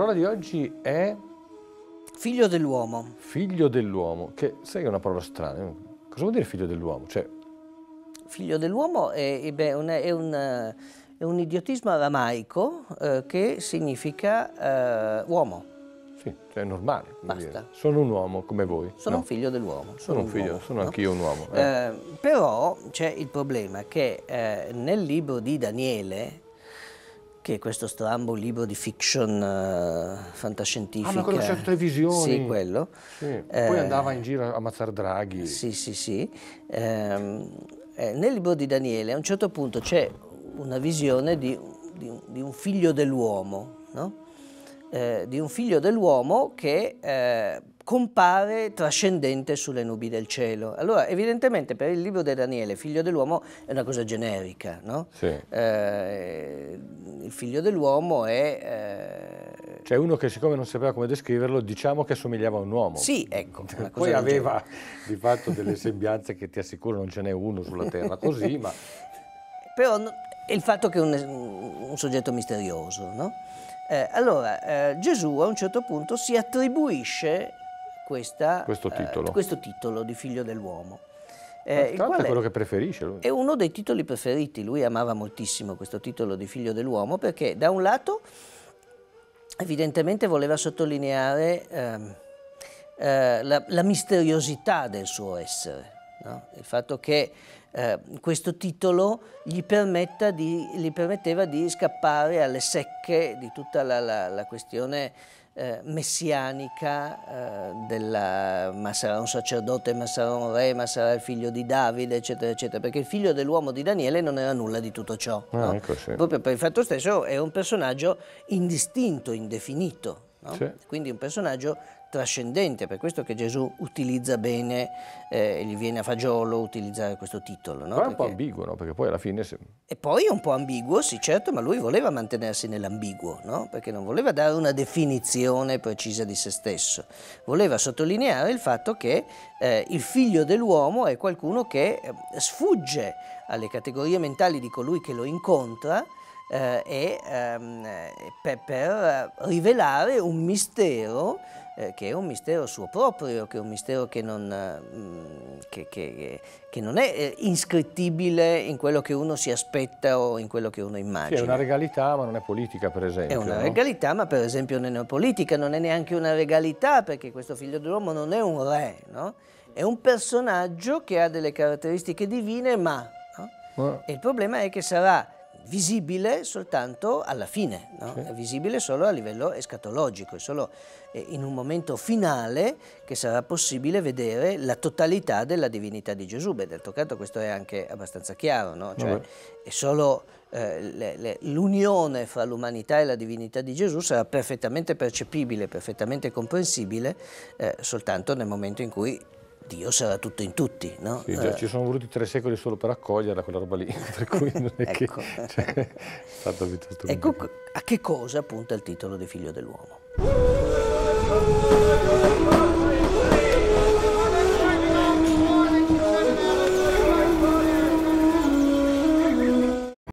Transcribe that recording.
parola di oggi è... Figlio dell'uomo. Figlio dell'uomo, che sai che è una parola strana. Cosa vuol dire figlio dell'uomo? Cioè... Figlio dell'uomo è un idiotismo aramaico che significa uomo. Sì, cioè è normale. Basta. Sono un uomo come voi. Sono un figlio dell'uomo. Sono un figlio, sono anch'io un uomo. Però c'è il problema che nel libro di Daniele, che è questo strambo libro di fiction fantascientifica. Ah, ma quello che c'è tutte le visioni. Sì, quello. Sì. Poi andava in giro a ammazzare draghi. Sì. Nel libro di Daniele a un certo punto c'è una visione di un figlio dell'uomo, no? Di un figlio dell'uomo che compare trascendente sulle nubi del cielo. Allora, evidentemente per il libro di Daniele, figlio dell'uomo è una cosa generica, no? Sì. Il figlio dell'uomo è... Cioè uno che siccome non sapeva come descriverlo, diciamo che assomigliava a un uomo. Sì, ecco. Una cosa Poi aveva di fatto delle sembianze che ti assicuro non ce n'è uno sulla terra così, ma... Però è il fatto che è un soggetto misterioso, no? Allora, Gesù a un certo punto si attribuisce questo titolo di figlio dell'uomo. Il quale è quello che preferisce lui. È uno dei titoli preferiti, lui amava moltissimo questo titolo di figlio dell'uomo perché da un lato evidentemente voleva sottolineare la misteriosità del suo essere, no? Il fatto che questo titolo gli permetteva di scappare alle secche di tutta la questione messianica ma sarà un sacerdote, ma sarà un re, ma sarà il figlio di Davide, eccetera, eccetera, perché il figlio dell'uomo di Daniele non era nulla di tutto ciò. No? Ecco, sì. Proprio per il fatto stesso è un personaggio indistinto, indefinito, no? Sì. Quindi un personaggio trascendente, per questo che Gesù utilizza bene, gli viene a fagiolo utilizzare questo titolo. No? Però è un po' ambiguo, no? Perché poi alla fine... E poi è un po' ambiguo, sì certo, ma lui voleva mantenersi nell'ambiguo, no? Perché non voleva dare una definizione precisa di se stesso, voleva sottolineare il fatto che il figlio dell'uomo è qualcuno che sfugge alle categorie mentali di colui che lo incontra, per rivelare un mistero che è un mistero suo proprio, che è un mistero che non è iscrittibile in quello che uno si aspetta o in quello che uno immagina. Sì, è una regalità ma non è politica, per esempio. È una regalità, ma per esempio non è politica, non è neanche una regalità, perché questo figlio dell'uomo non è un re, no? È un personaggio che ha delle caratteristiche divine, no? E il problema è che sarà visibile soltanto alla fine, no? Sì. È visibile solo a livello escatologico, è solo in un momento finale che sarà possibile vedere la totalità della divinità di Gesù. Beh, d'altro canto questo è anche abbastanza chiaro, no? Cioè, è solo l'unione fra l'umanità e la divinità di Gesù sarà perfettamente percepibile, perfettamente comprensibile soltanto nel momento in cui Dio sarà tutto in tutti, no? Sì, già, ci sono voluti 3 secoli solo per accoglierla quella roba lì, per cui non è ecco. Cioè, è stato piuttosto ecco a che cosa punta il titolo di figlio dell'uomo.